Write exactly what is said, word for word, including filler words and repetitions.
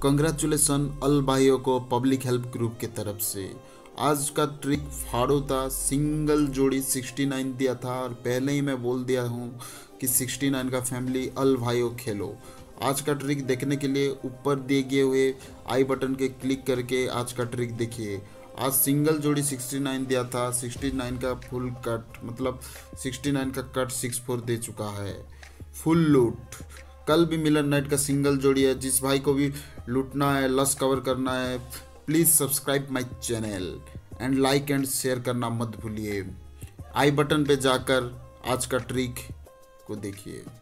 Congratulation अल भाइयों को public help group के तरफ से। आज का ट्रिक फाड़ो था, सिंगल जोड़ी सिक्सटी नाइन दिया था और पहले ही मैं बोल दिया हूँ कि सिक्सटी नाइन का फैमिली अल भाइयों खेलो। आज का ट्रिक देखने के लिए ऊपर दिए गए हुए आई बटन के क्लिक करके आज का ट्रिक देखिए। आज सिंगल जोड़ी सिक्सटी नाइन दिया था, सिक्सटी नाइन का फुल कट मतलब सिक्सटी नाइन का कट सिक्स फोर दे चुका है, फुल लूट। कल भी मिलन नाइट का सिंगल जोड़ी है। जिस भाई को भी लूटना है, लॉस कवर करना है, please subscribe my channel and like and share करना मत भूलिए। आई बटन पे जाकर आज का ट्रिक को देखिए।